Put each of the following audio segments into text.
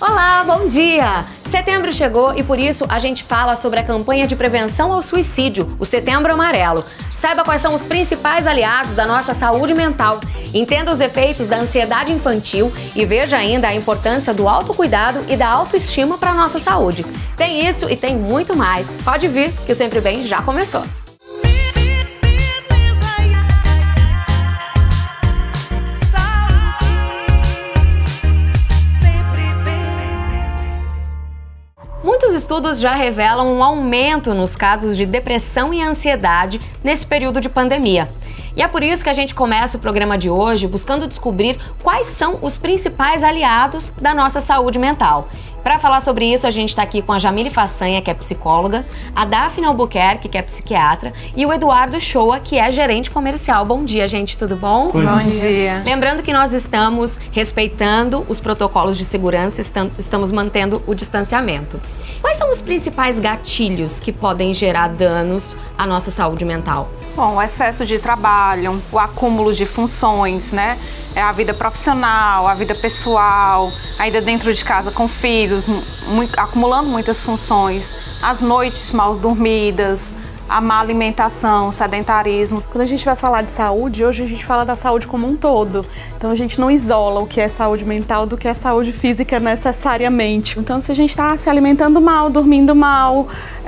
Olá, bom dia! Setembro chegou e por isso a gente fala sobre a campanha de prevenção ao suicídio, o Setembro Amarelo. Saiba quais são os principais aliados da nossa saúde mental. Entenda os efeitos da ansiedade infantil e veja ainda a importância do autocuidado e da autoestima para a nossa saúde. Tem isso e tem muito mais. Pode vir, que o Sempre Bem já começou. Muitos estudos já revelam um aumento nos casos de depressão e ansiedade nesse período de pandemia. E é por isso que a gente começa o programa de hoje buscando descobrir quais são os principais aliados da nossa saúde mental. Para falar sobre isso, a gente está aqui com a Jamile Façanha, que é psicóloga, a Daphne Albuquerque, que é psiquiatra, e o Eduardo Shoa, que é gerente comercial. Bom dia, gente, tudo bom? Bom dia. Lembrando que nós estamos respeitando os protocolos de segurança, estamos mantendo o distanciamento. Quais são os principais gatilhos que podem gerar danos à nossa saúde mental? Bom, o excesso de trabalho, o acúmulo de funções, né? A vida profissional, a vida pessoal, ainda dentro de casa com filhos, acumulando muitas funções, as noites mal dormidas, a má alimentação, o sedentarismo. Quando a gente vai falar de saúde, hoje a gente fala da saúde como um todo. Então a gente não isola o que é saúde mental do que é saúde física necessariamente. Então se a gente está se alimentando mal, dormindo mal,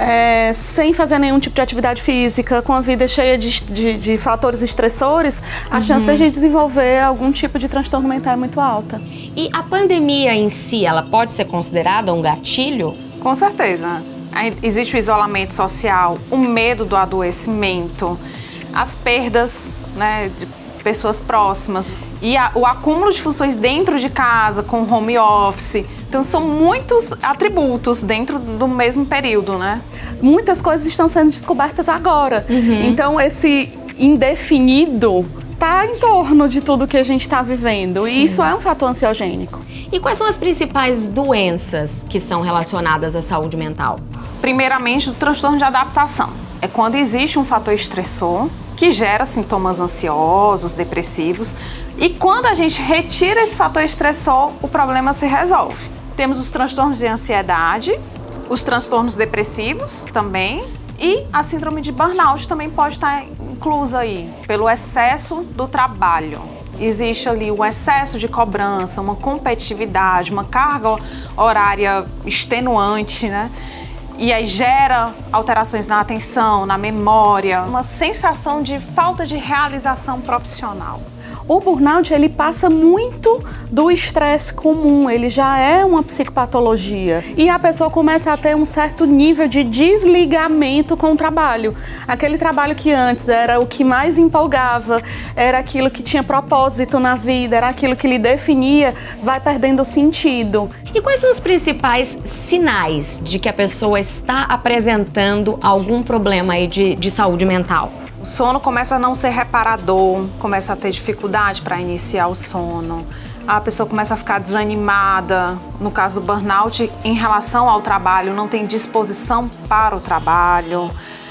sem fazer nenhum tipo de atividade física, com a vida cheia de fatores estressores, a chance da gente desenvolver algum tipo de transtorno mental é muito alta. E a pandemia em si, ela pode ser considerada um gatilho? Com certeza. Existe o isolamento social, o medo do adoecimento, as perdas, né, de pessoas próximas e o acúmulo de funções dentro de casa, com home office. Então são muitos atributos dentro do mesmo período, né? Muitas coisas estão sendo descobertas agora. Então esse indefinido está em torno de tudo que a gente está vivendo. Sim. E isso é um fator ansiogênico. E quais são as principais doenças que são relacionadas à saúde mental? Primeiramente, o transtorno de adaptação. É quando existe um fator estressor que gera sintomas ansiosos, depressivos. E quando a gente retira esse fator estressor, o problema se resolve. Temos os transtornos de ansiedade, os transtornos depressivos também. E a síndrome de burnout também pode estar inclusa aí, pelo excesso do trabalho. Existe ali o excesso de cobrança, uma competitividade, uma carga horária extenuante, né? E aí gera alterações na atenção, na memória, uma sensação de falta de realização profissional. O burnout, ele passa muito do estresse comum, ele já é uma psicopatologia. E a pessoa começa a ter um certo nível de desligamento com o trabalho. Aquele trabalho que antes era o que mais empolgava, era aquilo que tinha propósito na vida, era aquilo que lhe definia, vai perdendo o sentido. E quais são os principais sinais de que a pessoa está apresentando algum problema aí de saúde mental? O sono começa a não ser reparador, começa a ter dificuldade para iniciar o sono. A pessoa começa a ficar desanimada. No caso do burnout, em relação ao trabalho, não tem disposição para o trabalho.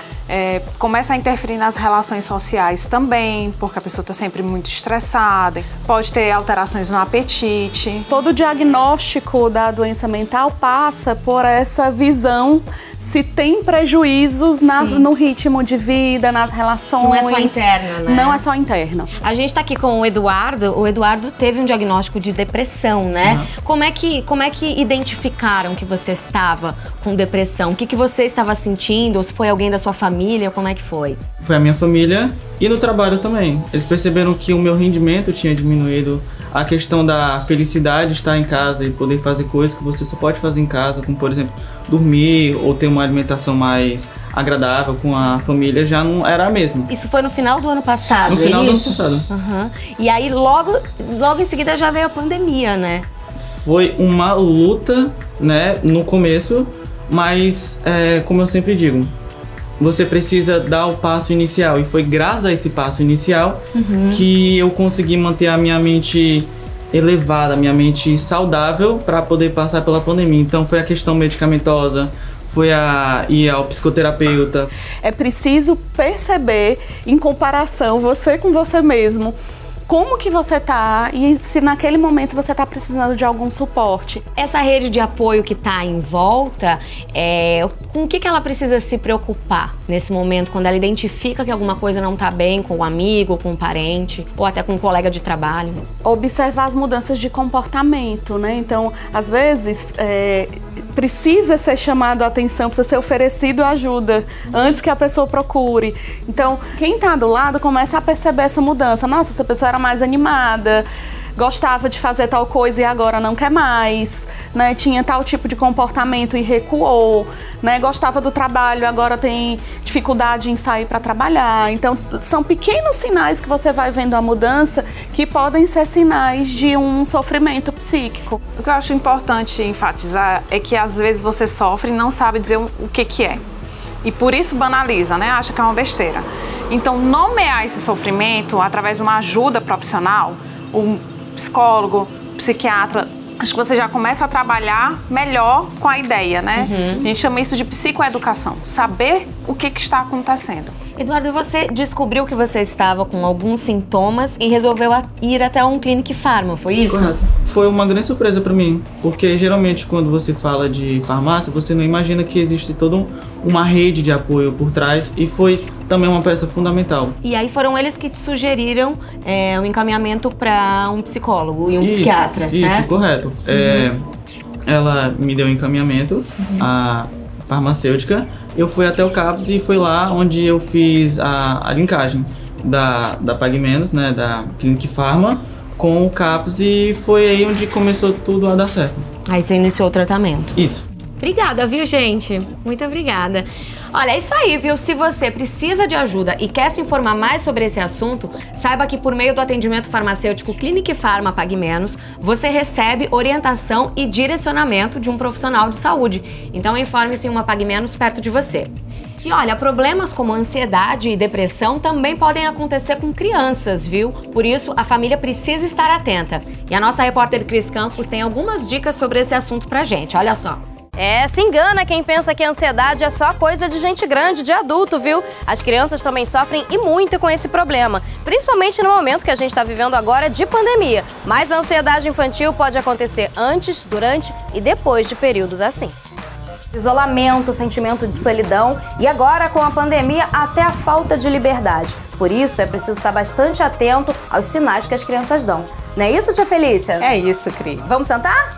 Começa a interferir nas relações sociais também, porque a pessoa está sempre muito estressada. Pode ter alterações no apetite. Todo o diagnóstico da doença mental passa por essa visão se tem prejuízos no ritmo de vida, nas relações. Não é só interno, né? Não é só interno. A gente tá aqui com o Eduardo. O Eduardo teve um diagnóstico de depressão, né? Como é que identificaram que você estava com depressão? O que você estava sentindo? Ou se foi alguém da sua família? Como é que foi? Foi a minha família e no trabalho também. Eles perceberam que o meu rendimento tinha diminuído. A questão da felicidade de estar em casa e poder fazer coisas que você só pode fazer em casa, como por exemplo, dormir ou ter uma alimentação mais agradável com a família, já não era a mesma. Isso foi no final do ano passado? No final do ano passado. E aí logo em seguida já veio a pandemia, né? Foi uma luta, né, no começo, mas como eu sempre digo, você precisa dar o passo inicial. E foi graças a esse passo inicial que eu consegui manter a minha mente elevada, a minha mente saudável para poder passar pela pandemia. Então foi a questão medicamentosa, foi ir ao psicoterapeuta. É preciso perceber, em comparação, você com você mesmo, como que você tá e se naquele momento você tá precisando de algum suporte. Essa rede de apoio que tá em volta, com o que ela precisa se preocupar nesse momento, quando ela identifica que alguma coisa não tá bem com o amigo, com o parente, ou até com um colega de trabalho? Observar as mudanças de comportamento, né? Então, às vezes, precisa ser chamado a atenção, precisa ser oferecido ajuda antes que a pessoa procure. Então, quem tá do lado começa a perceber essa mudança. Nossa, essa pessoa era mais animada, gostava de fazer tal coisa e agora não quer mais, né? Tinha tal tipo de comportamento e recuou, né? Gostava do trabalho, agora tem dificuldade em sair para trabalhar. Então, são pequenos sinais que você vai vendo a mudança que podem ser sinais de um sofrimento psíquico. O que eu acho importante enfatizar é que às vezes você sofre e não sabe dizer o que é. E por isso banaliza, né? Acha que é uma besteira. Então, nomear esse sofrimento através de uma ajuda profissional, um psicólogo, psiquiatra, acho que você já começa a trabalhar melhor com a ideia, né? A gente chama isso de psicoeducação, saber o que está acontecendo. Eduardo, você descobriu que você estava com alguns sintomas e resolveu ir até um Clinic Pharma, foi isso? Correto. Foi uma grande surpresa para mim, porque geralmente quando você fala de farmácia, você não imagina que existe toda uma rede de apoio por trás, e foi também uma peça fundamental. E aí foram eles que te sugeriram um encaminhamento para um psicólogo e um psiquiatra, certo? Isso, correto. Ela me deu um encaminhamento, a farmacêutica. Eu fui até o CAPS e foi lá onde eu fiz a linkagem da Pague Menos, né, da Clinic Pharma, com o CAPS, e foi aí onde começou tudo a dar certo. Aí você iniciou o tratamento. Isso. Obrigada, viu, gente? Muito obrigada. Olha, é isso aí, viu? Se você precisa de ajuda e quer se informar mais sobre esse assunto, saiba que por meio do atendimento farmacêutico Clinic Pharma Pague Menos, você recebe orientação e direcionamento de um profissional de saúde. Então informe-se em uma Pague Menos perto de você. E olha, problemas como ansiedade e depressão também podem acontecer com crianças, viu? Por isso, a família precisa estar atenta. E a nossa repórter Cris Campos tem algumas dicas sobre esse assunto pra gente, olha só. Se engana quem pensa que a ansiedade é só coisa de gente grande, de adulto, viu? As crianças também sofrem e muito com esse problema, principalmente no momento que a gente está vivendo agora de pandemia. Mas a ansiedade infantil pode acontecer antes, durante e depois de períodos assim. Isolamento, sentimento de solidão e agora com a pandemia até a falta de liberdade. Por isso é preciso estar bastante atento aos sinais que as crianças dão. Não é isso, tia Felícia? É isso, Cris. Vamos sentar?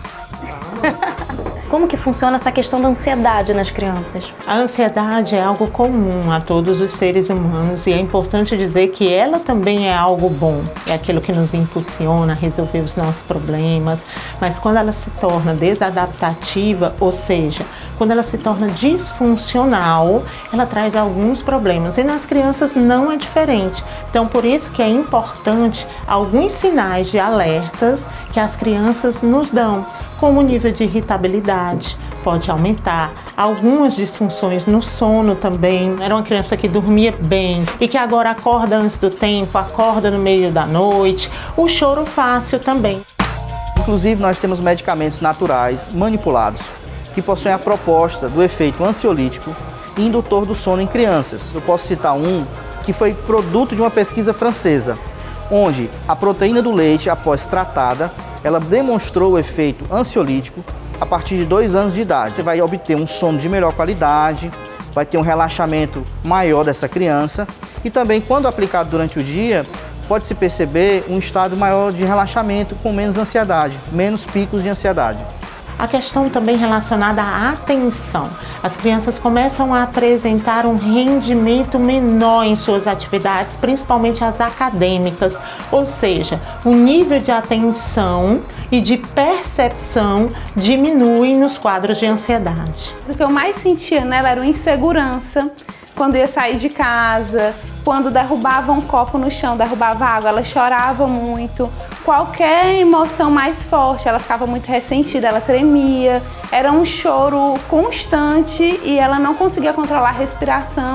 Como que funciona essa questão da ansiedade nas crianças? A ansiedade é algo comum a todos os seres humanos e é importante dizer que ela também é algo bom. É aquilo que nos impulsiona a resolver os nossos problemas, mas quando ela se torna desadaptativa, ou seja, quando ela se torna disfuncional, ela traz alguns problemas e nas crianças não é diferente. Então, por isso que é importante alguns sinais de alertas que as crianças nos dão, como o nível de irritabilidade pode aumentar, algumas disfunções no sono também. Era uma criança que dormia bem e que agora acorda antes do tempo, acorda no meio da noite, o choro fácil também. Inclusive, nós temos medicamentos naturais manipulados que possuem a proposta do efeito ansiolítico e indutor do sono em crianças. Eu posso citar um que foi produto de uma pesquisa francesa, onde a proteína do leite, após tratada, ela demonstrou o efeito ansiolítico a partir de 2 anos de idade. Você vai obter um sono de melhor qualidade, vai ter um relaxamento maior dessa criança e também, quando aplicado durante o dia, pode-se perceber um estado maior de relaxamento com menos ansiedade, menos picos de ansiedade. A questão também relacionada à atenção. As crianças começam a apresentar um rendimento menor em suas atividades, principalmente as acadêmicas, ou seja, o nível de atenção e de percepção diminui nos quadros de ansiedade. O que eu mais sentia nela era uma insegurança. Quando ia sair de casa, quando derrubava um copo no chão, derrubava água, ela chorava muito. Qualquer emoção mais forte, ela ficava muito ressentida, ela tremia. Era um choro constante e ela não conseguia controlar a respiração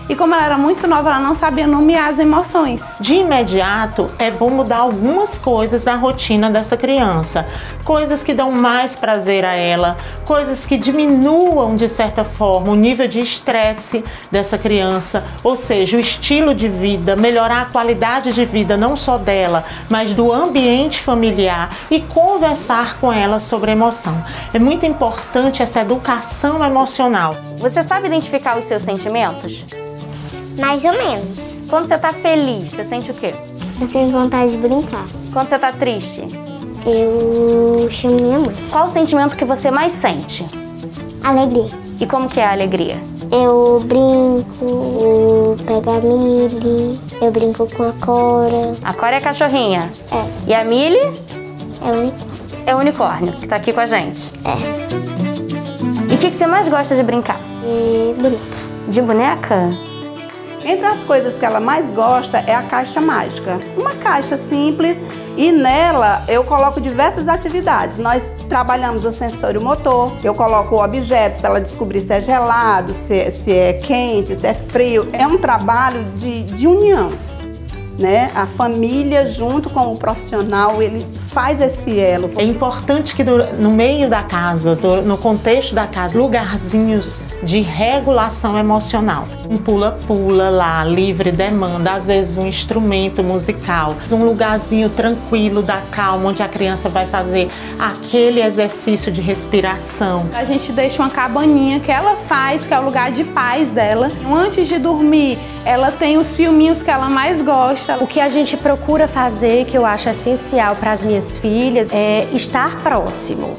e como ela era muito nova, ela não sabia nomear as emoções. De imediato, é bom mudar algumas coisas na rotina dessa criança. Coisas que dão mais prazer a ela, coisas que diminuam, de certa forma, o nível de estresse dessa criança, ou seja, o estilo de vida, melhorar a qualidade de vida não só dela, mas do ambiente familiar e conversar com ela sobre emoção. É muito importante essa educação emocional. Você sabe identificar os seus sentimentos? Mais ou menos. Quando você tá feliz, você sente o quê? Eu sinto vontade de brincar. Quando você tá triste? Eu chamo minha mãe. Qual o sentimento que você mais sente? Alegria. E como que é a alegria? Eu brinco, eu pego a Mili, eu brinco com a Cora. A Cora é a cachorrinha? É. E a Mili? É o unicórnio. É o unicórnio, que tá aqui com a gente. É. E o que você mais gosta de brincar? E boneca. De boneca? Entre as coisas que ela mais gosta é a caixa mágica. Uma caixa simples e nela eu coloco diversas atividades. Nós trabalhamos o sensório motor, eu coloco objetos para ela descobrir se é gelado, se é quente, se é frio. É um trabalho de união, né? A família junto com o profissional, ele faz esse elo. É importante que no meio da casa, no contexto da casa, lugarzinhos de regulação emocional. Um pula-pula lá, livre demanda, às vezes um instrumento musical, um lugarzinho tranquilo da calma, onde a criança vai fazer aquele exercício de respiração. A gente deixa uma cabaninha que ela faz, que é o lugar de paz dela. Antes de dormir, ela tem os filminhos que ela mais gosta. O que a gente procura fazer, que eu acho essencial para as minhas filhas, é estar próximo.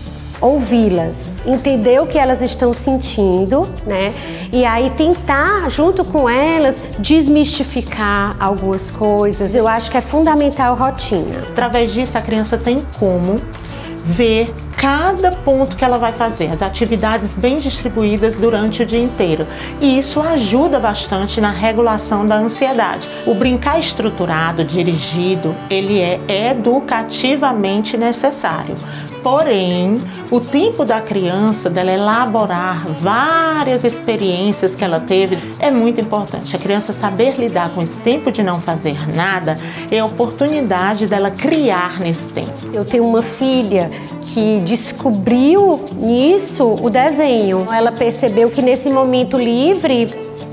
Ouvi-las, entender o que elas estão sentindo, né? E aí tentar, junto com elas, desmistificar algumas coisas. Eu acho que é fundamental a rotina. Através disso, a criança tem como ver cada ponto que ela vai fazer, as atividades bem distribuídas durante o dia inteiro. E isso ajuda bastante na regulação da ansiedade. O brincar estruturado, dirigido, ele é educativamente necessário. Porém, o tempo da criança, dela elaborar várias experiências que ela teve, é muito importante. A criança saber lidar com esse tempo de não fazer nada é a oportunidade dela criar nesse tempo. Eu tenho uma filha que descobriu nisso o desenho. Ela percebeu que nesse momento livre,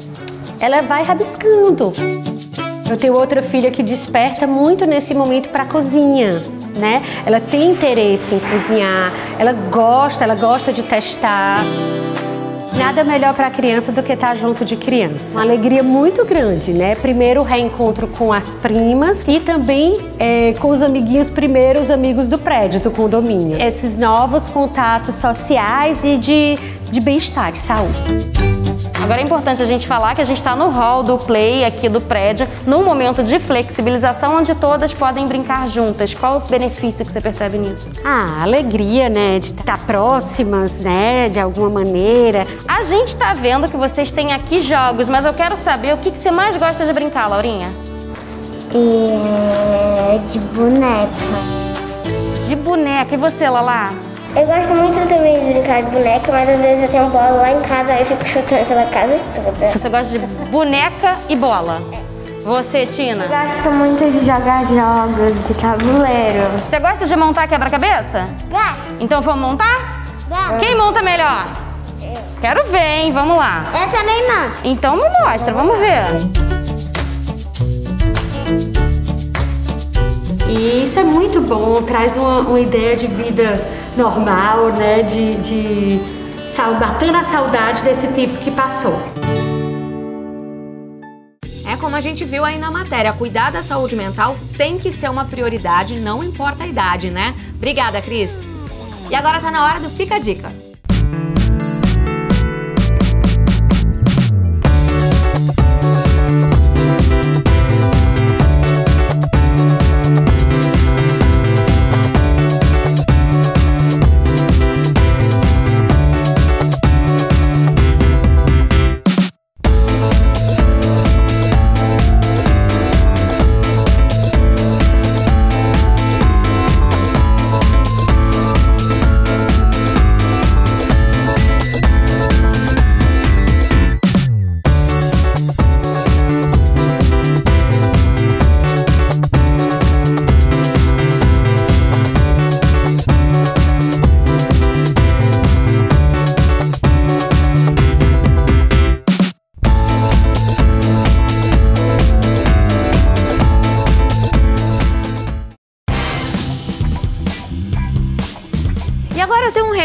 ela vai rabiscando. Eu tenho outra filha que desperta muito nesse momento para a cozinha, né? Ela tem interesse em cozinhar, ela gosta de testar. Nada melhor para a criança do que estar junto de criança. Uma alegria muito grande, né? Primeiro o reencontro com as primas e também com os amiguinhos, primeiro os amigos do prédio, do condomínio. Esses novos contatos sociais e de bem-estar, de saúde. Agora é importante a gente falar que a gente está no hall do Play aqui do prédio, num momento de flexibilização onde todas podem brincar juntas. Qual o benefício que você percebe nisso? A alegria, né, de estar próximas, né, de alguma maneira. A gente tá vendo que vocês têm aqui jogos, mas eu quero saber o que você mais gosta de brincar, Laurinha? De boneca. De boneca. E você, Lala? Eu gosto muito também de brincar de boneca, mas às vezes eu tenho bola lá em casa, aí eu fico chutando pela casa toda. Você gosta de boneca e bola? Você, Tina? Eu gosto muito de jogar jogos de tabuleiro. Você gosta de montar quebra-cabeça? Gosto. Então vamos montar? Gosto. Quem monta melhor? Eu. Quero ver, hein? Vamos lá. Eu também monto. Então me mostra, vamos ver. E isso é muito bom, traz uma ideia de vida normal, né? Matando a saudade desse tempo que passou. É como a gente viu aí na matéria, cuidar da saúde mental tem que ser uma prioridade, não importa a idade, né? Obrigada, Cris. E agora tá na hora do Fica a Dica.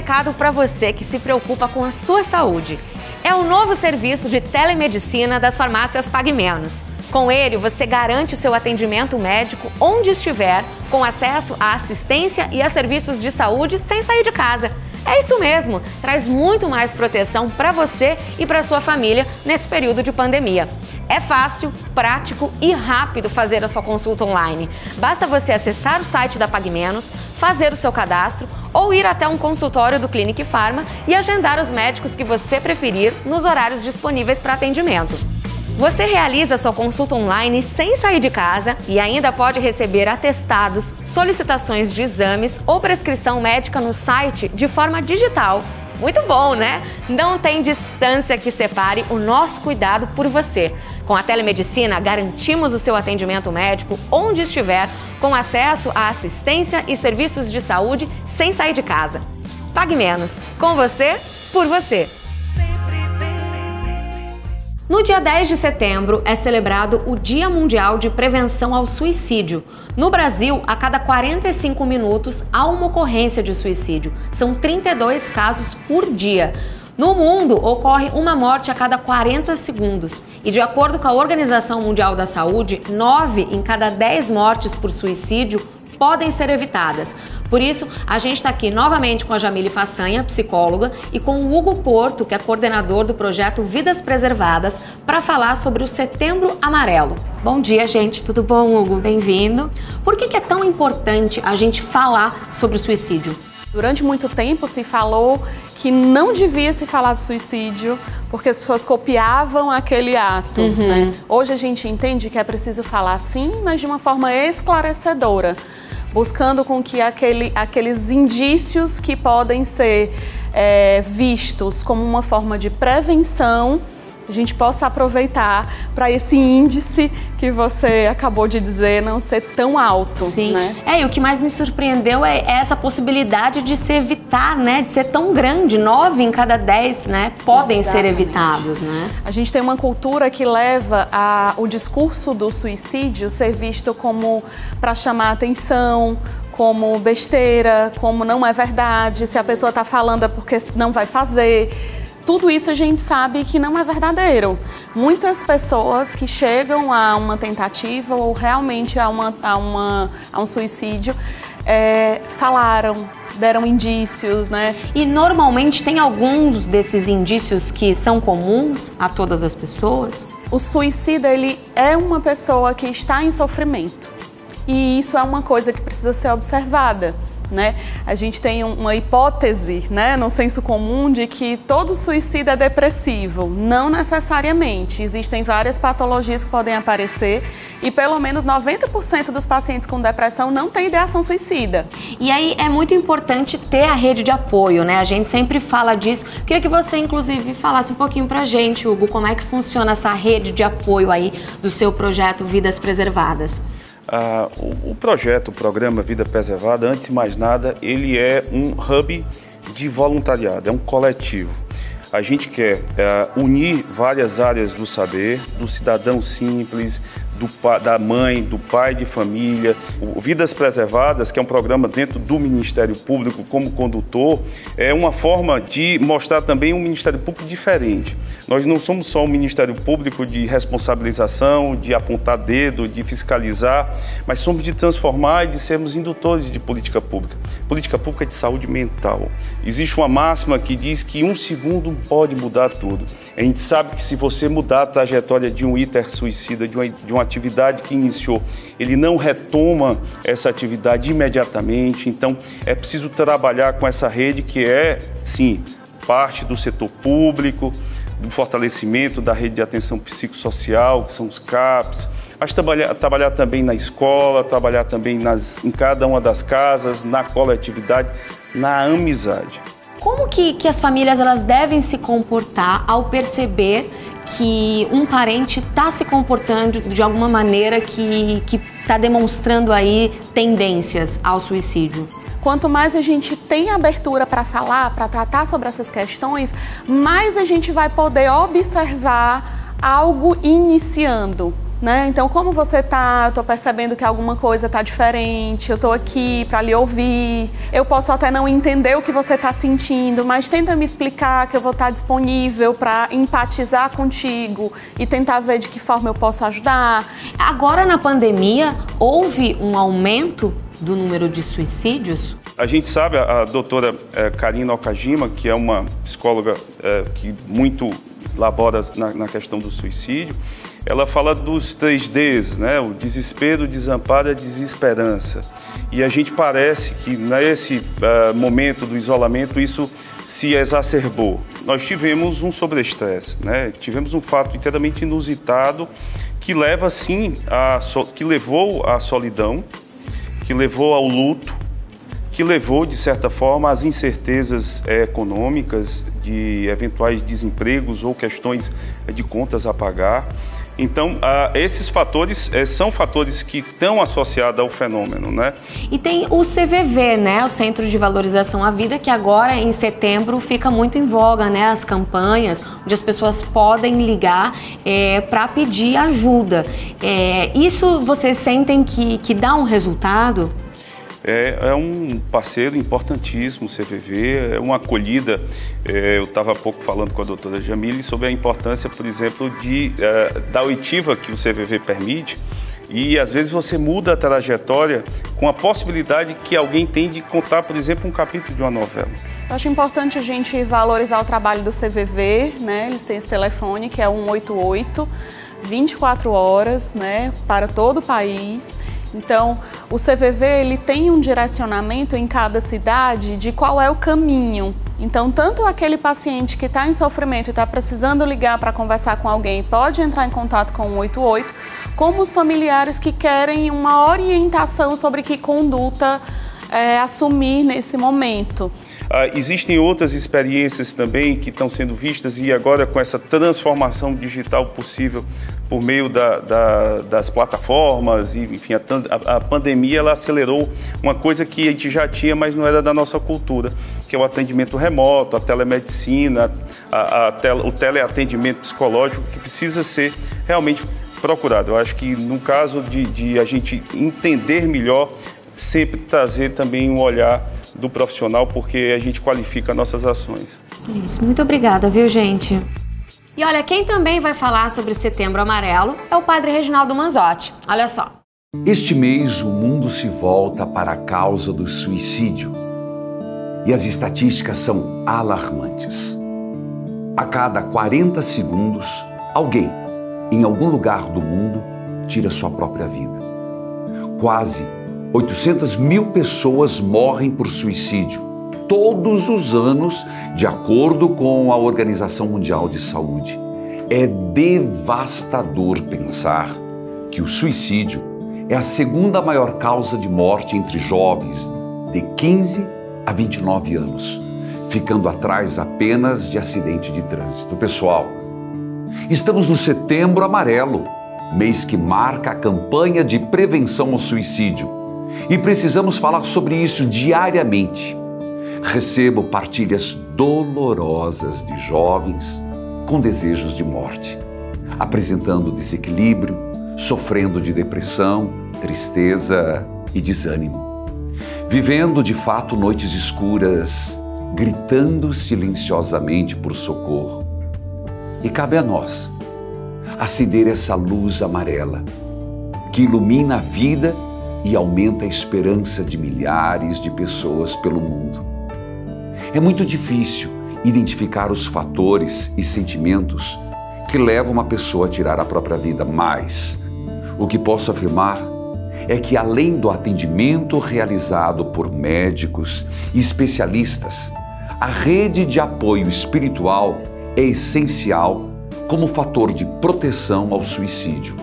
recado para você que se preocupa com a sua saúde. É o novo serviço de telemedicina das farmácias Pague Menos. Com ele, você garante o seu atendimento médico onde estiver, com acesso à assistência e a serviços de saúde sem sair de casa. É isso mesmo, traz muito mais proteção para você e para sua família nesse período de pandemia. É fácil, prático e rápido fazer a sua consulta online. Basta você acessar o site da Pague Menos, fazer o seu cadastro ou ir até um consultório do Clinic Farma e agendar os médicos que você preferir nos horários disponíveis para atendimento. Você realiza sua consulta online sem sair de casa e ainda pode receber atestados, solicitações de exames ou prescrição médica no site de forma digital. Muito bom, né? Não tem distância que separe o nosso cuidado por você. Com a telemedicina, garantimos o seu atendimento médico onde estiver, com acesso à assistência e serviços de saúde sem sair de casa. Pague Menos. Com você, por você. No dia 10 de setembro é celebrado o Dia Mundial de Prevenção ao Suicídio. No Brasil, a cada 45 minutos há uma ocorrência de suicídio. São 32 casos por dia. No mundo, ocorre uma morte a cada 40 segundos. E de acordo com a Organização Mundial da Saúde, 9 em cada 10 mortes por suicídio podem ser evitadas. Por isso, a gente está aqui novamente com a Jamile Façanha, psicóloga, e com o Hugo Porto, que é coordenador do projeto Vidas Preservadas, para falar sobre o Setembro Amarelo. Bom dia, gente. Tudo bom, Hugo? Bem-vindo. Por que é tão importante a gente falar sobre o suicídio? Durante muito tempo se falou que não devia se falar de suicídio porque as pessoas copiavam aquele ato, né? Hoje a gente entende que é preciso falar sim, mas de uma forma esclarecedora, buscando com que aqueles indícios que podem ser vistos como uma forma de prevenção, a gente possa aproveitar para esse índice que você acabou de dizer não ser tão alto. Sim. Né? E o que mais me surpreendeu é essa possibilidade de se evitar, né? De ser tão grande, 9 em cada 10, né? Podem Exatamente. Ser evitados, né? A gente tem uma cultura que leva o discurso do suicídio ser visto como para chamar atenção, como besteira, como não é verdade, se a pessoa está falando é porque não vai fazer. Tudo isso a gente sabe que não é verdadeiro. Muitas pessoas que chegam a uma tentativa ou realmente a um suicídio falaram, deram indícios, né? E normalmente tem alguns desses indícios que são comuns a todas as pessoas? O suicida, ele é uma pessoa que está em sofrimento. E isso é uma coisa que precisa ser observada. Né? A gente tem uma hipótese, né, no senso comum de que todo suicida é depressivo. Não necessariamente. Existem várias patologias que podem aparecer e pelo menos 90% dos pacientes com depressão não têm ideação suicida. E aí é muito importante ter a rede de apoio, né? A gente sempre fala disso. Queria que você, inclusive, falasse um pouquinho pra gente, Hugo, como é que funciona essa rede de apoio aí do seu projeto Vidas Preservadas. O programa Vida Preservada, antes de mais nada, ele é um hub de voluntariado, é um coletivo. A gente quer unir várias áreas do saber, do cidadão simples, da mãe, do pai de família. O Vidas Preservadas, que é um programa dentro do Ministério Público como condutor, é uma forma de mostrar também um Ministério Público diferente. Nós não somos só um Ministério Público de responsabilização, de apontar dedo, de fiscalizar, mas somos de transformar e de sermos indutores de política pública. Política pública de saúde mental. Existe uma máxima que diz que 1 segundo pode mudar tudo. A gente sabe que se você mudar a trajetória de um iter suicida, de uma atividade que iniciou, ele não retoma essa atividade imediatamente. Então, é preciso trabalhar com essa rede que é, sim, parte do setor público, do fortalecimento da rede de atenção psicossocial, que são os CAPs, mas trabalhar também na escola, trabalhar também em cada uma das casas, na coletividade, na amizade. Como que as famílias elas devem se comportar ao perceber que um parente está se comportando de alguma maneira que está demonstrando aí tendências ao suicídio? Quanto mais a gente tem abertura para falar, para tratar sobre essas questões, mais a gente vai poder observar algo iniciando. né? Então, como você tá? Eu tô percebendo que alguma coisa tá diferente, eu tô aqui para lhe ouvir. Eu posso até não entender o que você tá sentindo, mas tenta me explicar que eu vou estar disponível para empatizar contigo e tentar ver de que forma eu posso ajudar. Agora, na pandemia, houve um aumento do número de suicídios? A gente sabe, a doutora Karina Okajima, que é uma psicóloga que muito labora na questão do suicídio, ela fala dos 3 Ds, né? O desespero, o desamparo e a desesperança. E a gente parece que nesse momento do isolamento isso se exacerbou. Nós tivemos um sobreestresse, né? Tivemos um fato inteiramente inusitado que leva, sim, que levou à solidão, que levou ao luto, que levou, de certa forma, às incertezas econômicas, de eventuais desempregos ou questões de contas a pagar. Então, esses fatores são fatores que estão associados ao fenômeno, né? E tem o CVV, né? O Centro de Valorização à Vida, que agora, em setembro, fica muito em voga, né? As campanhas, onde as pessoas podem ligar para pedir ajuda. Isso vocês sentem que dá um resultado? É um parceiro importantíssimo, o CVV, é uma acolhida. Eu estava há pouco falando com a doutora Jamile sobre a importância, por exemplo, da oitiva que o CVV permite, e às vezes você muda a trajetória com a possibilidade que alguém tem de contar, por exemplo, um capítulo de uma novela. Eu acho importante a gente valorizar o trabalho do CVV, né? Eles têm esse telefone que é 188, 24 horas, né? Para todo o país. Então, o CVV ele tem um direcionamento em cada cidade de qual é o caminho. Então, tanto aquele paciente que está em sofrimento e está precisando ligar para conversar com alguém pode entrar em contato com o 188, como os familiares que querem uma orientação sobre que conduta assumir nesse momento. Existem outras experiências também que estão sendo vistas e agora com essa transformação digital possível por meio das plataformas, e, enfim, a pandemia ela acelerou uma coisa que a gente já tinha, mas não era da nossa cultura, que é o atendimento remoto, a telemedicina, o teleatendimento psicológico, que precisa ser realmente procurado. Eu acho que no caso de a gente entender melhor, sempre trazer também um olhar do profissional, porque a gente qualifica nossas ações. Isso, muito obrigada, viu, gente? E olha, quem também vai falar sobre Setembro Amarelo é o Padre Reginaldo Manzotti. Olha só. Este mês o mundo se volta para a causa do suicídio e as estatísticas são alarmantes. A cada 40 segundos, alguém, em algum lugar do mundo, tira sua própria vida. Quase 800 mil pessoas morrem por suicídio todos os anos, de acordo com a Organização Mundial de Saúde. É devastador pensar que o suicídio é a segunda maior causa de morte entre jovens de 15 a 29 anos, ficando atrás apenas de acidente de trânsito. Pessoal, estamos no Setembro Amarelo, mês que marca a campanha de prevenção ao suicídio. E precisamos falar sobre isso diariamente. Recebo partilhas dolorosas de jovens com desejos de morte, apresentando desequilíbrio, sofrendo de depressão, tristeza e desânimo, vivendo de fato noites escuras, gritando silenciosamente por socorro. E cabe a nós acender essa luz amarela que ilumina a vida e aumenta a esperança de milhares de pessoas pelo mundo. É muito difícil identificar os fatores e sentimentos que levam uma pessoa a tirar a própria vida, mas o que posso afirmar é que, além do atendimento realizado por médicos e especialistas, a rede de apoio espiritual é essencial como fator de proteção ao suicídio.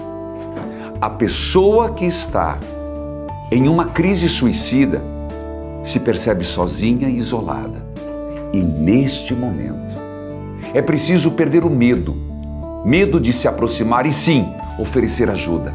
A pessoa que está em uma crise suicida se percebe sozinha e isolada. E neste momento é preciso perder o medo de se aproximar e sim, oferecer ajuda.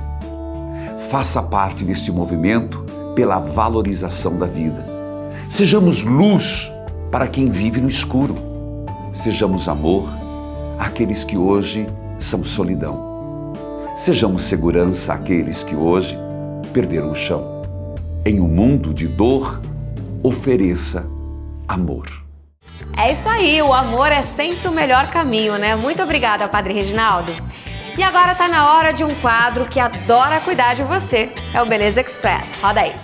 Faça parte deste movimento pela valorização da vida. Sejamos luz para quem vive no escuro. Sejamos amor àqueles que hoje são solidão. Sejamos segurança àqueles que hoje perderam o chão. Em um mundo de dor, ofereça amor. É isso aí, o amor é sempre o melhor caminho, né? Muito obrigada, Padre Reginaldo. E agora tá na hora de um quadro que adora cuidar de você. É o Beleza Express. Roda aí.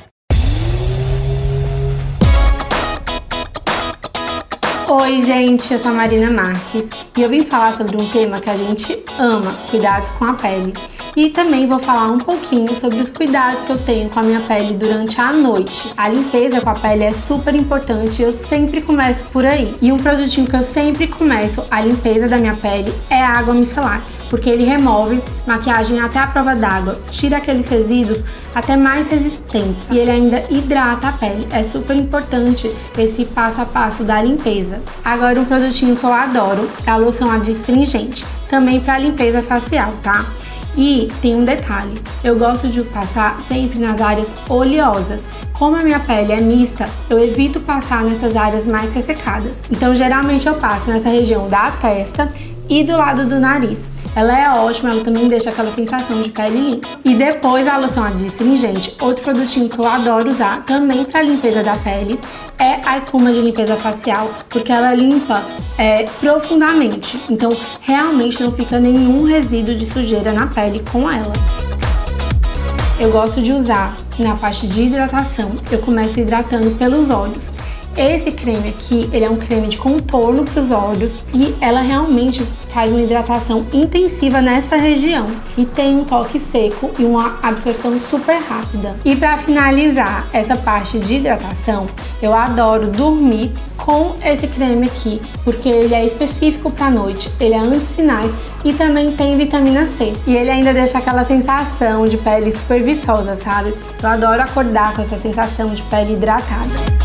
Oi, gente, eu sou a Marina Marques e eu vim falar sobre um tema que a gente ama, cuidados com a pele. E também vou falar um pouquinho sobre os cuidados que eu tenho com a minha pele durante a noite. A limpeza com a pele é super importante e eu sempre começo por aí. E um produtinho que eu sempre começo a limpeza da minha pele é a água micelar, porque ele remove maquiagem até a prova d'água, tira aqueles resíduos até mais resistentes e ele ainda hidrata a pele. É super importante esse passo a passo da limpeza. Agora um produtinho que eu adoro é a loção adstringente, também para limpeza facial, tá? E tem um detalhe, eu gosto de passar sempre nas áreas oleosas. Como a minha pele é mista, eu evito passar nessas áreas mais ressecadas. Então geralmente eu passo nessa região da testa e do lado do nariz. Ela é ótima, ela também deixa aquela sensação de pele limpa. E depois a loção adstringente, outro produtinho que eu adoro usar também para limpeza da pele é a espuma de limpeza facial, porque ela limpa profundamente. Então realmente não fica nenhum resíduo de sujeira na pele com ela. Eu gosto de usar na parte de hidratação, eu começo hidratando pelos olhos. Esse creme aqui, ele é um creme de contorno para os olhos e ela realmente faz uma hidratação intensiva nessa região e tem um toque seco e uma absorção super rápida. E para finalizar essa parte de hidratação, eu adoro dormir com esse creme aqui, porque ele é específico para noite, ele é anti-sinais e também tem vitamina C. E ele ainda deixa aquela sensação de pele super viçosa, sabe? Eu adoro acordar com essa sensação de pele hidratada.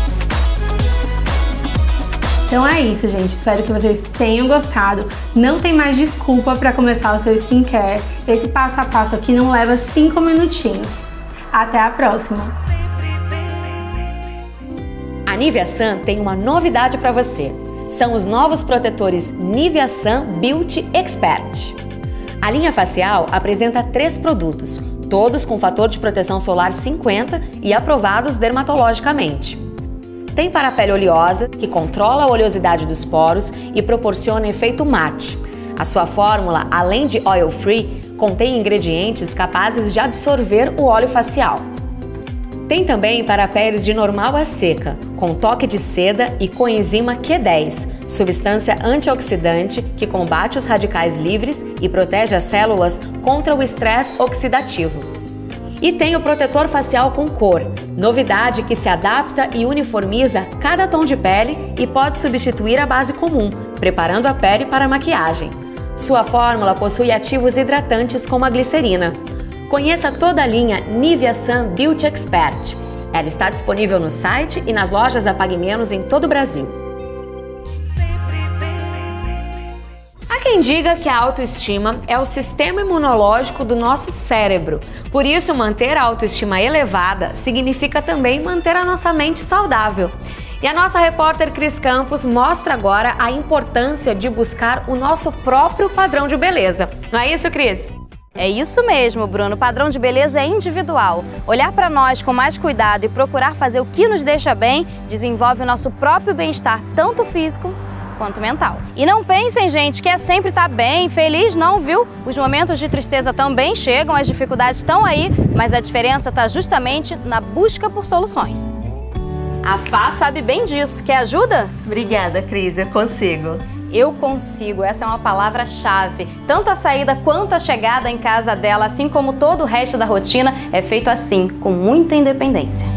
Então é isso, gente. Espero que vocês tenham gostado. Não tem mais desculpa para começar o seu skincare. Esse passo a passo aqui não leva 5 minutinhos. Até a próxima! A Nivea Sun tem uma novidade para você. São os novos protetores Nivea Sun Beauty Expert. A linha facial apresenta 3 produtos, todos com fator de proteção solar 50 e aprovados dermatologicamente. Tem para a pele oleosa, que controla a oleosidade dos poros e proporciona efeito mate. A sua fórmula, além de oil free, contém ingredientes capazes de absorver o óleo facial. Tem também para peles de normal a seca, com toque de seda e coenzima Q10, substância antioxidante que combate os radicais livres e protege as células contra o estresse oxidativo. E tem o protetor facial com cor, novidade que se adapta e uniformiza cada tom de pele e pode substituir a base comum, preparando a pele para a maquiagem. Sua fórmula possui ativos hidratantes como a glicerina. Conheça toda a linha Nivea Sun Beauty Expert. Ela está disponível no site e nas lojas da Pague Menos em todo o Brasil. Há quem diga que a autoestima é o sistema imunológico do nosso cérebro. Por isso, manter a autoestima elevada significa também manter a nossa mente saudável. E a nossa repórter Cris Campos mostra agora a importância de buscar o nosso próprio padrão de beleza. Não é isso, Cris? É isso mesmo, Bruno. O padrão de beleza é individual. Olhar para nós com mais cuidado e procurar fazer o que nos deixa bem desenvolve o nosso próprio bem-estar, tanto físico quanto mental. E não pensem, gente, que é sempre estar bem, feliz, não, viu? Os momentos de tristeza também chegam, as dificuldades estão aí, mas a diferença está justamente na busca por soluções. A Fá sabe bem disso. Quer ajuda? Obrigada, Cris. Eu consigo. Eu consigo. Essa é uma palavra-chave. Tanto a saída quanto a chegada em casa dela, assim como todo o resto da rotina, é feito assim, com muita independência.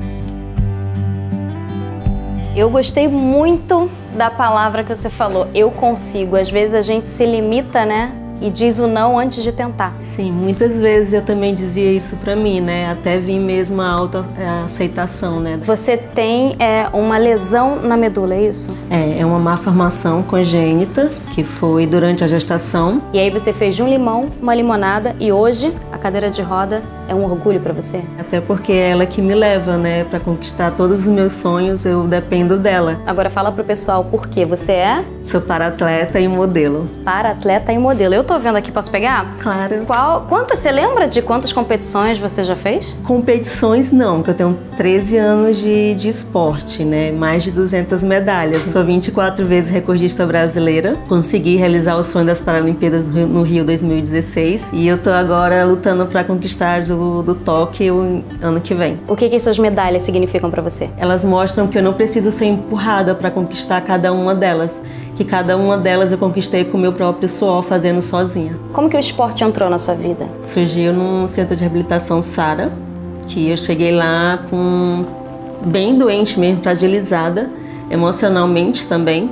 Eu gostei muito da palavra que você falou, eu consigo. Às vezes a gente se limita, né? E diz o não antes de tentar. Sim, muitas vezes eu também dizia isso pra mim, né? Até vir mesmo a autoaceitação, né? Você tem uma lesão na medula, é isso? É uma malformação congênita que foi durante a gestação. E aí você fez de um limão uma limonada e hoje a cadeira de roda é um orgulho pra você? Até porque é ela que me leva, né? Pra conquistar todos os meus sonhos, eu dependo dela. Agora fala pro pessoal por quê. Você é? Sou para-atleta e modelo. Para-atleta e modelo. Eu tô vendo aqui, posso pegar? Claro. Você lembra de quantas competições você já fez? Competições não, porque eu tenho 13 anos de esporte, né? Mais de 200 medalhas. Sou 24 vezes recordista brasileira. Consegui realizar o sonho das Paralimpíadas no Rio 2016. E eu tô agora lutando para conquistar do Tóquio ano que vem. O que as suas medalhas significam para você? Elas mostram que eu não preciso ser empurrada para conquistar cada uma delas. Que cada uma delas eu conquistei com o meu próprio suor, fazendo sozinha. Como que o esporte entrou na sua vida? Surgiu no Centro de Reabilitação Sara, que eu cheguei lá bem doente mesmo, fragilizada, emocionalmente também.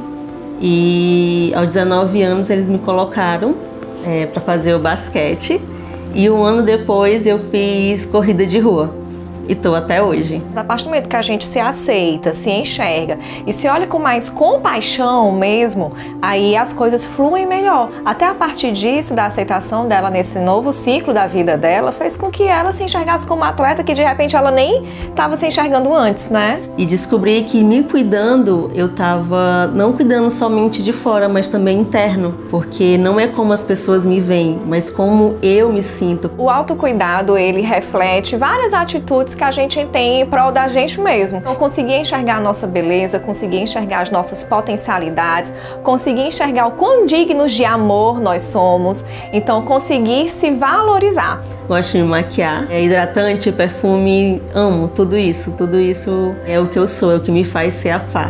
E aos 19 anos eles me colocaram para fazer o basquete. E um ano depois eu fiz corrida de rua. E tô até hoje. A partir do momento que a gente se aceita, se enxerga e se olha com mais compaixão mesmo, aí as coisas fluem melhor. Até a partir disso, da aceitação dela nesse novo ciclo da vida dela, fez com que ela se enxergasse como atleta que de repente ela nem estava se enxergando antes, né? E descobri que me cuidando, eu tava não cuidando somente de fora, mas também interno. Porque não é como as pessoas me veem, mas como eu me sinto. O autocuidado, ele reflete várias atitudes que a gente tem em prol da gente mesmo. Então, conseguir enxergar a nossa beleza, conseguir enxergar as nossas potencialidades, conseguir enxergar o quão dignos de amor nós somos, então conseguir se valorizar. Gosto de me maquiar, hidratante, perfume, amo tudo isso é o que eu sou, é o que me faz ser a Fá.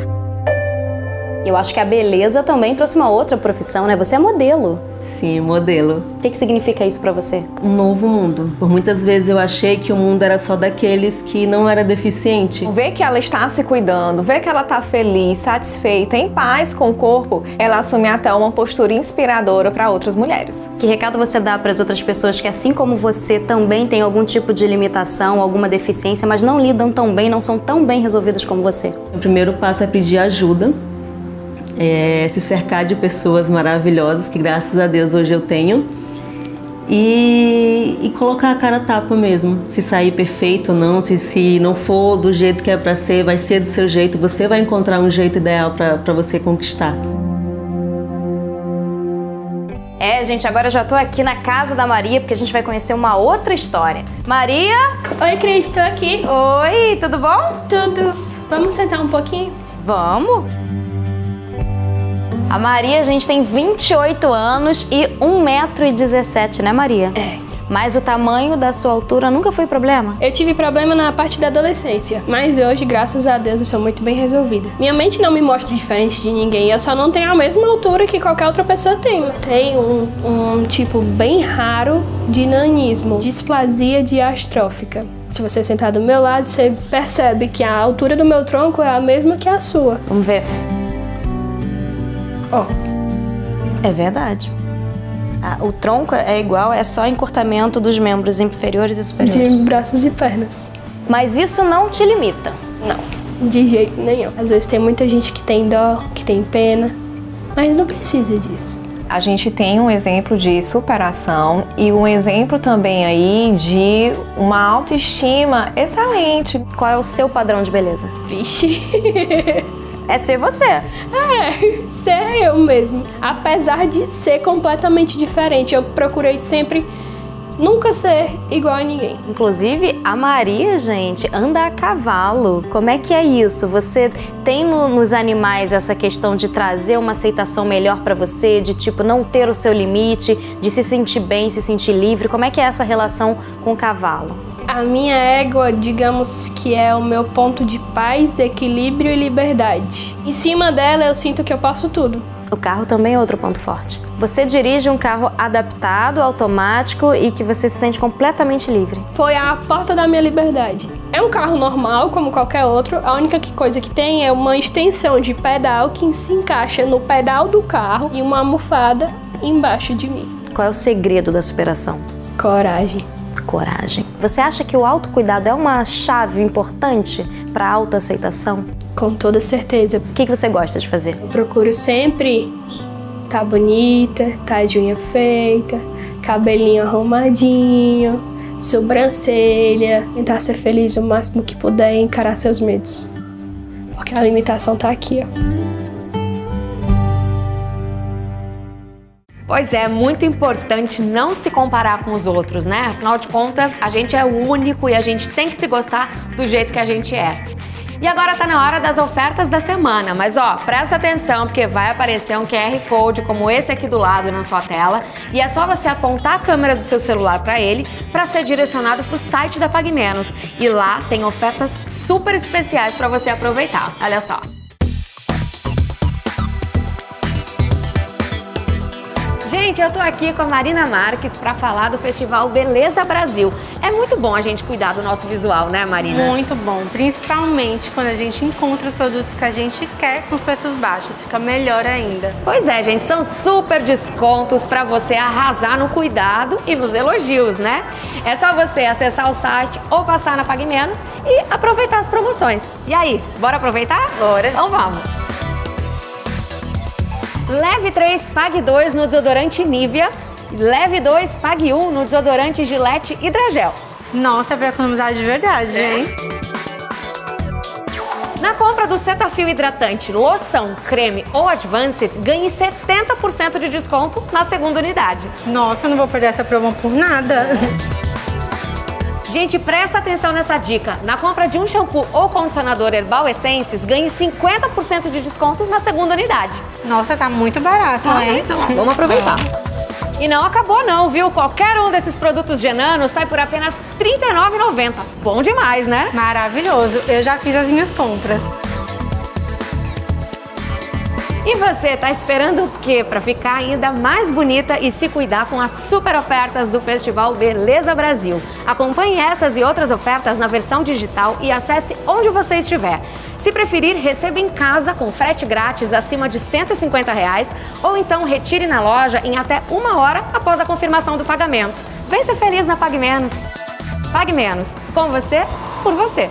Eu acho que a beleza também trouxe uma outra profissão, né? Você é modelo. Sim, modelo. O que significa isso pra você? Um novo mundo. Por muitas vezes eu achei que o mundo era só daqueles que não era deficiente. Ver que ela está se cuidando, ver que ela está feliz, satisfeita, em paz com o corpo, ela assume até uma postura inspiradora para outras mulheres. Que recado você dá para as outras pessoas que, assim como você, também têm algum tipo de limitação, alguma deficiência, mas não lidam tão bem, não são tão bem resolvidas como você? O primeiro passo é pedir ajuda. Se cercar de pessoas maravilhosas, que graças a Deus hoje eu tenho, e colocar a cara a tapa mesmo. Se sair perfeito ou não, se não for do jeito que é pra ser, vai ser do seu jeito, você vai encontrar um jeito ideal pra você conquistar. Gente, agora eu já tô aqui na casa da Maria, porque a gente vai conhecer uma outra história. Maria? Oi, Cris, tô aqui. Oi, tudo bom? Tudo. Vamos sentar um pouquinho? Vamos. A Maria, gente, tem 28 anos e 1,17 m, né, Maria? É. Mas o tamanho da sua altura nunca foi problema? Eu tive problema na parte da adolescência, mas hoje, graças a Deus, eu sou muito bem resolvida. Minha mente não me mostra diferente de ninguém, eu só não tenho a mesma altura que qualquer outra pessoa tem. Eu tenho um tipo bem raro de nanismo, displasia diastrófica. Se você sentar do meu lado, você percebe que a altura do meu tronco é a mesma que a sua. Vamos ver. Ó. É verdade. O tronco é igual, é só encurtamento dos membros inferiores e superiores. De braços e pernas. Mas isso não te limita? Não, de jeito nenhum. Às vezes tem muita gente que tem dó, que tem pena, mas não precisa disso. A gente tem um exemplo de superação e um exemplo também aí de uma autoestima excelente. Qual é o seu padrão de beleza? Vixe... É ser você. Ser eu mesmo. Apesar de ser completamente diferente, eu procurei sempre nunca ser igual a ninguém. Inclusive, a Maria, gente, anda a cavalo. Como é que é isso? Você tem nos animais essa questão de trazer uma aceitação melhor pra você, de tipo não ter o seu limite, de se sentir bem, se sentir livre? Como é que é essa relação com o cavalo? A minha égua, digamos que é o meu ponto de paz, equilíbrio e liberdade. Em cima dela eu sinto que eu posso tudo. O carro também é outro ponto forte. Você dirige um carro adaptado, automático e que você se sente completamente livre. Foi a porta da minha liberdade. É um carro normal, como qualquer outro. A única coisa que tem é uma extensão de pedal que se encaixa no pedal do carro e uma almofada embaixo de mim. Qual é o segredo da superação? Coragem. Coragem. Você acha que o autocuidado é uma chave importante para a autoaceitação? Com toda certeza. O que você gosta de fazer? Eu procuro sempre tá bonita, tá de unha feita, cabelinho arrumadinho, sobrancelha, tentar ser feliz o máximo que puder e encarar seus medos. Porque a limitação tá aqui, ó. Pois é, muito importante não se comparar com os outros, né? Afinal de contas, a gente é único e a gente tem que se gostar do jeito que a gente é. E agora tá na hora das ofertas da semana, mas ó, presta atenção porque vai aparecer um QR Code como esse aqui do lado na sua tela e é só você apontar a câmera do seu celular para ele para ser direcionado para o site da Pague Menos. E lá tem ofertas super especiais para você aproveitar. Olha só. Gente, eu tô aqui com a Marina Marques para falar do Festival Beleza Brasil. É muito bom a gente cuidar do nosso visual, né, Marina? Muito bom, principalmente quando a gente encontra os produtos que a gente quer com os preços baixos, fica melhor ainda. Pois é, gente, são super descontos para você arrasar no cuidado e nos elogios, né? É só você acessar o site ou passar na Pague Menos e aproveitar as promoções. E aí, bora aproveitar? Bora! Então vamos! Leve 3, pague 2 no desodorante Nivea. Leve 2, pague 1 no desodorante Gillette Hidrogel. Nossa, é pra economizar de verdade, hein? Na compra do Cetaphil hidratante, loção, creme ou Advanced, ganhe 70% de desconto na segunda unidade. Nossa, eu não vou perder essa promo por nada. Gente, presta atenção nessa dica. Na compra de um shampoo ou condicionador Herbal Essences, ganhe 50% de desconto na segunda unidade. Nossa, tá muito barato, hein? Então, vamos aproveitar. E não acabou não, viu? Qualquer um desses produtos Genano sai por apenas R$ 39,90. Bom demais, né? Maravilhoso. Eu já fiz as minhas compras. E você, tá esperando o quê para ficar ainda mais bonita e se cuidar com as super ofertas do Festival Beleza Brasil? Acompanhe essas e outras ofertas na versão digital e acesse onde você estiver. Se preferir, receba em casa com frete grátis acima de R$ 150 ou então retire na loja em até 1 hora após a confirmação do pagamento. Vem ser feliz na Pague Menos. Pague Menos, com você, por você.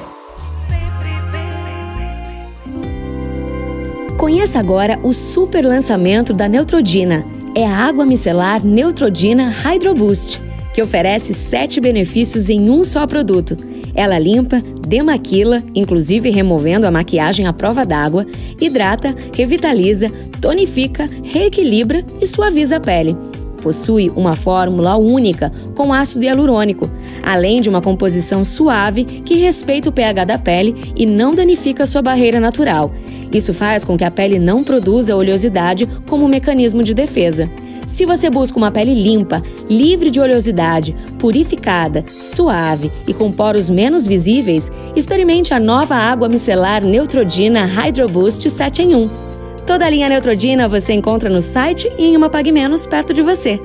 Conheça agora o super lançamento da Neutrogena. É a água micelar Neutrogena Hydro Boost, que oferece 7 benefícios em um só produto. Ela limpa, demaquila, inclusive removendo a maquiagem à prova d'água, hidrata, revitaliza, tonifica, reequilibra e suaviza a pele. Possui uma fórmula única com ácido hialurônico, além de uma composição suave que respeita o pH da pele e não danifica sua barreira natural. Isso faz com que a pele não produza oleosidade como mecanismo de defesa. Se você busca uma pele limpa, livre de oleosidade, purificada, suave e com poros menos visíveis, experimente a nova água micelar Neutrogena Hydro Boost 7 em 1. Toda a linha Neutrogena você encontra no site e em uma Pague Menos perto de você.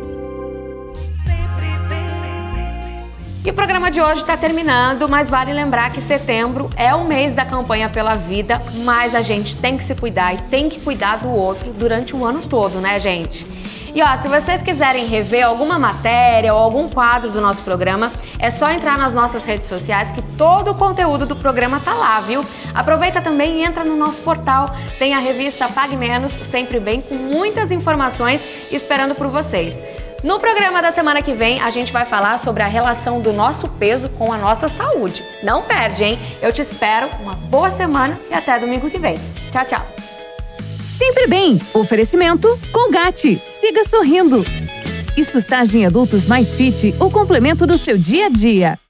E o programa de hoje está terminando, mas vale lembrar que setembro é o mês da campanha pela vida, mas a gente tem que se cuidar e tem que cuidar do outro durante o ano todo, né, gente? E ó, se vocês quiserem rever alguma matéria ou algum quadro do nosso programa, é só entrar nas nossas redes sociais que todo o conteúdo do programa tá lá, viu? Aproveita também e entra no nosso portal, tem a revista Pague Menos, sempre bem, com muitas informações esperando por vocês. No programa da semana que vem, a gente vai falar sobre a relação do nosso peso com a nossa saúde. Não perde, hein? Eu te espero, uma boa semana e até domingo que vem. Tchau, tchau. Sempre bem. Oferecimento Colgate. Siga sorrindo. E sustagem adultos mais fit, o complemento do seu dia a dia.